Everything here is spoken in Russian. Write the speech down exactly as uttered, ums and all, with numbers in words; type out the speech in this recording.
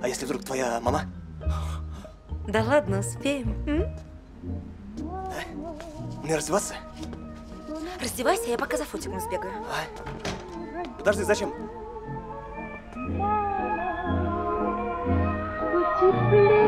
А если вдруг твоя мама? Да ладно, успеем. М? Да? Мне раздеваться? Раздевайся, я пока за фотиком сбегаю. А? Подожди, зачем? Would you please